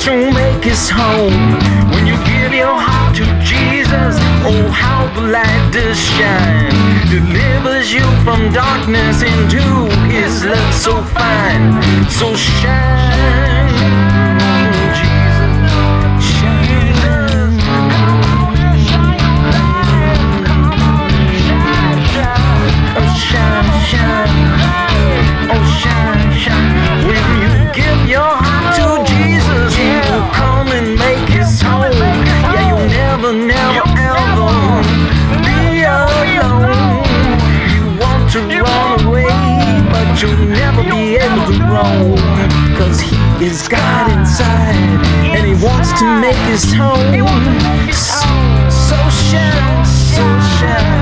to make his home. When you give your heart to Jesus, oh how the light does shine. Delivers you from darkness into his love so fine. So shine, Jesus, shine. Oh shine, shine, oh shine, shine. When you give your heart to Jesus, he will come and make his home. Yeah, you'll never, never, ever be alone. You want to run away, but you'll never be able to roam. Cause he is God inside, and he wants to make his home. So shine, so shine.